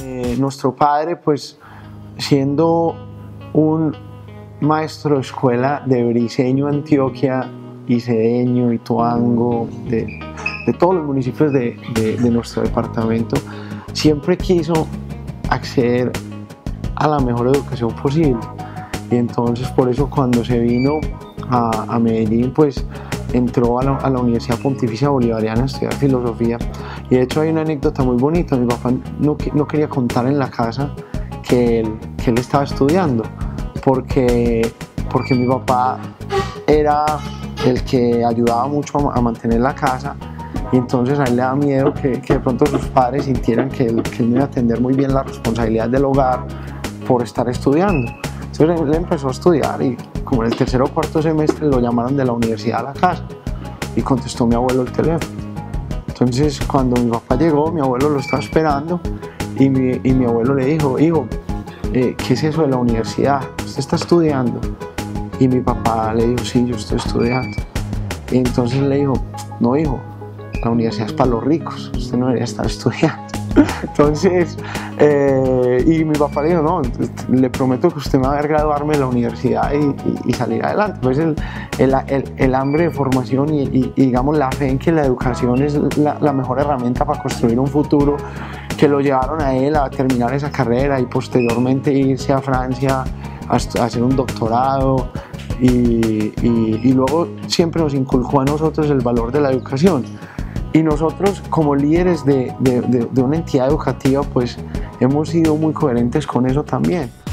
Nuestro padre, pues, siendo un maestro de escuela de Briceño, Antioquia, y Cedeño, Ituango, de todos los municipios de nuestro departamento, siempre quiso acceder a la mejor educación posible. Y entonces, por eso, cuando se vino a Medellín, pues entró a la Universidad Pontificia Bolivariana a estudiar filosofía. Y de hecho hay una anécdota muy bonita. Mi papá no quería contar en la casa que él estaba estudiando, porque mi papá era el que ayudaba mucho a mantener la casa, y entonces a él le da miedo que de pronto sus padres sintieran que él no iba a atender muy bien la responsabilidad del hogar por estar estudiando. Entonces él empezó a estudiar, y como en el tercer o cuarto semestre lo llamaron de la universidad a la casa y contestó mi abuelo el teléfono. Entonces, cuando mi papá llegó, mi abuelo lo estaba esperando, y mi abuelo le dijo: hijo, ¿qué es eso de la universidad? ¿Usted está estudiando? Y mi papá le dijo: sí, yo estoy estudiando. Y entonces le dijo: no, hijo, la universidad es para los ricos, usted no debería estar estudiando. Entonces, y mi papá le dijo: no, le prometo que usted me va a ver graduarme de la universidad y salir adelante. Pues el hambre de formación y digamos la fe en que la educación es la mejor herramienta para construir un futuro, que lo llevaron a él a terminar esa carrera y posteriormente irse a Francia a hacer un doctorado, y luego siempre nos inculcó a nosotros el valor de la educación. Y nosotros, como líderes de una entidad educativa, pues hemos sido muy coherentes con eso también.